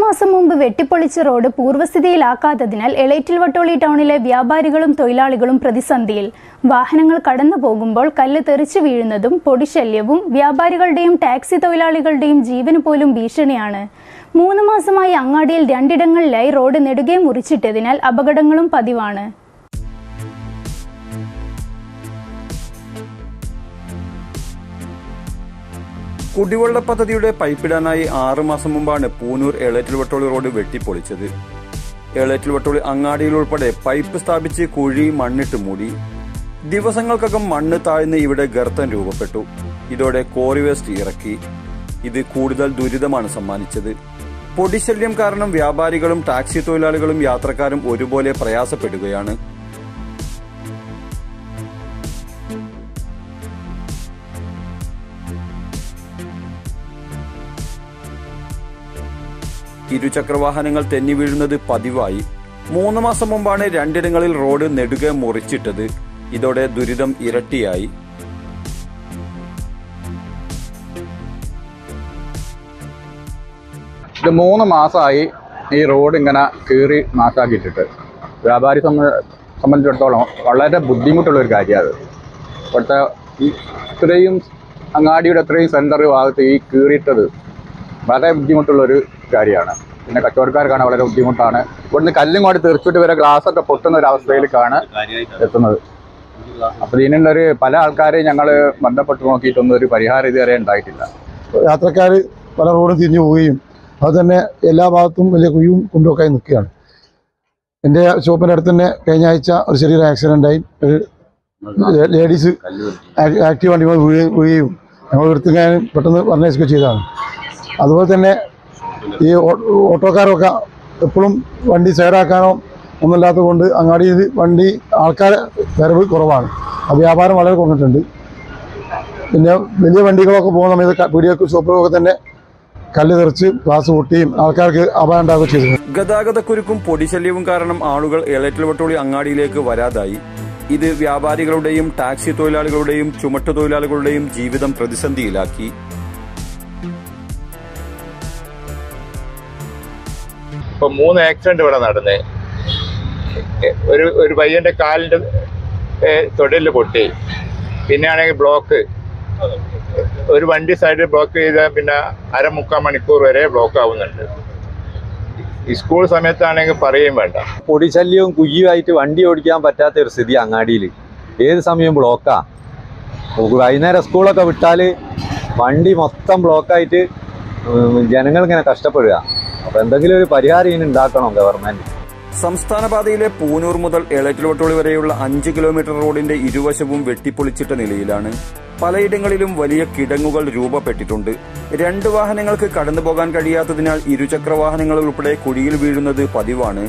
മാസം മുമ്പ് വെട്ടിപ്പൊളിച്ച റോഡ് പൂർവ്വസ്ഥിതിയിലാക്കാത്തതിനാൽ എളേറ്റിൽ വട്ടോളി ടൗണിലെ വ്യാപാരികളും തൊഴിലാളികളും പ്രതിസന്ധിയിൽ. വാഹനങ്ങൾ കടന്നു പോകുമ്പോൾ കല്ല് തെറിച്ചു വീഴുന്നതും പൊടിശല്യവും വ്യാപാരികളുടെയും ടാക്സി തൊഴിലാളികളുടെയും ജീവന് പോലും ഭീഷണിയാണ്. 3 മാസമായി അങ്ങാടിയിൽ 2 ഇടങ്ങളിലായി റോഡ് നെടുകെ മുറിച്ചിട്ടതിനാൽ അപകടങ്ങളും പതിവാണ്. കുടിവെള്ള പദ്ധതിയുടെ പൈപ്പിടാനായി 6 മാസം മുമ്പാണ് പൂനൂർ എളേറ്റിൽ വട്ടോളി റോഡ് വെട്ടിപ്പൊളിച്ചത്. എളേറ്റിൽ വട്ടോളി അങ്ങാടിയിൽ ഉൾപ്പെടെ പൈപ്പ് സ്ഥാപിച്ച് കുഴി മണ്ണിട്ട് മൂടി. ദിവസങ്ങൾക്കകം മണ്ണ് താഴ്ന്ന് ഇവിടെ ഗർത്തം രൂപപ്പെട്ടു. ഇതോടെ കോറി വേസ്റ്റ് ഇറക്കി. ഇത് കൂടുതൽ ദുരിതമാണ് സമ്മാനിച്ചത്. പൊടിശല്യം കാരണം വ്യാപാരികളും ടാക്സി തൊഴിലാളികളും യാത്രക്കാരും ഒരുപോലെ പ്രയാസപ്പെടുകയാണ്. ഇരുചക്രവാഹനങ്ങൾ തെന്നി വീഴുന്നത് പതിവായി. 3 മാസം മുമ്പാണ് 2 ഇടങ്ങളിൽ റോഡ് നെടുകെ മുറിച്ചിട്ടത്. ഇതോടെ ദുരിതം ഇരട്ടിയായി. ഇത് 3 മാസമായി ഈ റോഡ് ഇങ്ങനെ കീറി നാശാക്കിയിട്ടിട്ട് വ്യാപാരി സംബന്ധിച്ചിടത്തോളം വളരെ ബുദ്ധിമുട്ടുള്ളൊരു കാര്യമാണ്. ഇപ്പോഴത്തെ ഇത്രയും അങ്ങാടിയുടെ ഇത്രയും സെൻറ്റർ ഭാഗത്ത് ഈ കീറിയിട്ടത് വളരെ ബുദ്ധിമുട്ടുള്ളൊരു കാര്യമാണ്. പിന്നെ കച്ചവടക്കാർക്കാണ് വളരെ ബുദ്ധിമുട്ടാണ്. ഇവിടുന്ന് കല്ലും കൂടി തെറിച്ചിട്ട് വരെ ഗ്ലാസ്സൊക്കെ പൊട്ടുന്ന ഒരു അവസ്ഥയിലേക്കാണ് എത്തുന്നത്. അപ്പോൾ ഇതിനുള്ളൊരു പല ആൾക്കാരെയും ഞങ്ങൾ ബന്ധപ്പെട്ട് നോക്കിയിട്ടൊന്നും ഒരു പരിഹാരം ഇതുവരെ ഉണ്ടായിട്ടില്ല. യാത്രക്കാർ പല റോഡും തിരിഞ്ഞു പോവുകയും അതുതന്നെ എല്ലാ ഭാഗത്തും വലിയ കുഴിയും കുണ്ടുമൊക്കെ നിൽക്കുകയാണ്. എൻ്റെ ഷോപ്പിൻ്റെ അടുത്ത് തന്നെ കഴിഞ്ഞ ആഴ്ച ഒരു ചെറിയൊരു ആക്സിഡൻ്റായി. ഒരു ലേഡീസ് ആക്റ്റീവ് വണ്ടി വീഴുകയും ഞങ്ങൾ എടുത്തുകാനും പെട്ടെന്ന് പറഞ്ഞയക്കുകയും ചെയ്തതാണ്. അതുപോലെ തന്നെ ഈ ഓട്ടോക്കാരൊക്കെ എപ്പോഴും വണ്ടി സൈഡാക്കാനോ ഒന്നുമില്ലാത്തത് കൊണ്ട് അങ്ങാടിയിൽ വണ്ടി ആൾക്കാരെ വരവ് കുറവാണ്. വ്യാപാരം വളരെ കുറഞ്ഞിട്ടുണ്ട്. പിന്നെ വലിയ വണ്ടികളൊക്കെ പോകുന്ന സമയത്ത് പീടികൾക്ക് ഷോപ്പുകളൊക്കെ തന്നെ കല്ല് തെറിച്ച് ഗ്ലാസ് പൊട്ടിയും ആൾക്കാർക്ക് അപായം ഉണ്ടാവുകയും ചെയ്തു. ഗതാഗതക്കുരുക്കും പൊടിശല്യവും കാരണം ആളുകൾ എളേറ്റിൽ വട്ടോളി അങ്ങാടിയിലേക്ക് വരാതായി. ഇത് വ്യാപാരികളുടെയും ടാക്സി തൊഴിലാളികളുടെയും ചുമട്ടു തൊഴിലാളികളുടെയും ജീവിതം പ്രതിസന്ധിയിലാക്കി. ഇപ്പം 3 ആക്സിഡന്റ് ഇവിടെ നടന്നേ. ഒരു പയ്യന്റെ കാലിന്റെ തൊടലിൽ പൊട്ടി. പിന്നെ ആണെങ്കിൽ ബ്ലോക്ക്, ഒരു വണ്ടി സൈഡിൽ ബ്ലോക്ക് ചെയ്താൽ പിന്നെ 3/4 മണിക്കൂർ വരെ ബ്ലോക്ക് ആവുന്നുണ്ട്. ഈ സ്കൂൾ സമയത്താണെങ്കിൽ പറയുകയും വേണ്ട. പൊടിശല്യവും കുയ്യുമായിട്ട് വണ്ടി ഓടിക്കാൻ പറ്റാത്ത ഒരു സ്ഥിതി അങ്ങാടിയിൽ. ഏത് സമയവും ബ്ലോക്കാ. വൈകുന്നേരം സ്കൂളൊക്കെ വിട്ടാൽ വണ്ടി മൊത്തം ബ്ലോക്കായിട്ട് ജനങ്ങൾ ഇങ്ങനെ കഷ്ടപ്പെടുക. അപ്പോൾ എന്തെങ്കിലും ഒരു പരിഹാരം ഇതിന് ഉണ്ടാക്കണം ഗവൺമെന്റ്. സംസ്ഥാന പാതയിലെ പൂനൂർ മുതൽ എളേറ്റിൽ വട്ടോളി വരെയുള്ള 5 കിലോമീറ്റർ റോഡിന്റെ ഇരുവശവും വെട്ടിപ്പൊളിച്ചിട്ട നിലയിലാണ്. പലയിടങ്ങളിലും വലിയ കിടങ്ങുകൾ രൂപപ്പെട്ടിട്ടുണ്ട്. 2 വാഹനങ്ങൾക്ക് കടന്നുപോകാൻ കഴിയാത്തതിനാൽ ഇരുചക്ര വാഹനങ്ങൾ ഉൾപ്പെടെ കുഴിയിൽ വീഴുന്നത് പതിവാണ്.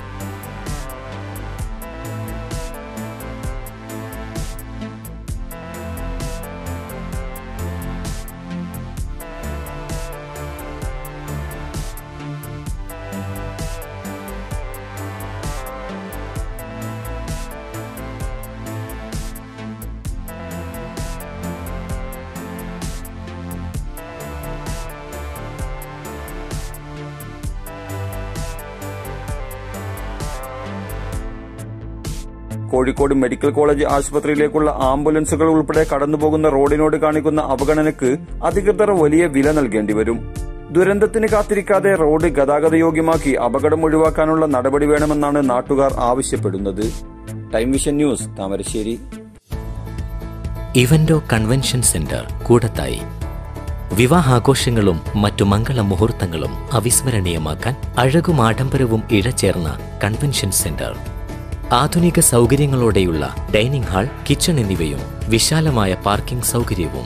കോഴിക്കോട് മെഡിക്കൽ കോളേജ് ആശുപത്രിയിലേക്കുള്ള ആംബുലൻസുകൾ ഉൾപ്പെടെ കടന്നുപോകുന്ന റോഡിനോട് കാണിക്കുന്ന അവഗണനയ്ക്ക് അധികൃതർ വലിയ വില നൽകേണ്ടി വരും. ദുരന്തത്തിന് കാത്തിരിക്കാതെ റോഡ് ഗതാഗതയോഗ്യമാക്കി അപകടം ഒഴിവാക്കാനുള്ള നടപടി വേണമെന്നാണ് നാട്ടുകാർ ആവശ്യപ്പെടുന്നത്. Time vision news, Thamarassery. Evento convention centre Koodathai. വിവാഹാഘോഷങ്ങളും മറ്റു മംഗള മുഹൂർത്തങ്ങളും അവിസ്മരണീയമാക്കാൻ അഴകും ആഡംബരവും ഇഴചേർന്ന കൺവെൻഷൻ സെന്റർ. ആധുനിക സൗകര്യങ്ങളോടെയുള്ള ഡൈനിംഗ് ഹാൾ, കിച്ചൺ എന്നിവയും വിശാലമായ പാർക്കിംഗ് സൗകര്യവും.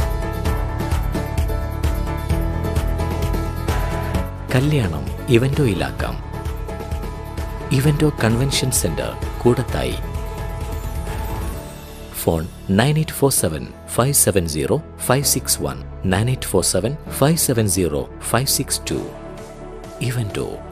കല്യാണം ഇവന്റോയിലാക്കാം. Evento convention centre Koodathai. Phone 9847-570-561, 9847-570-562. ഇവന്റോ.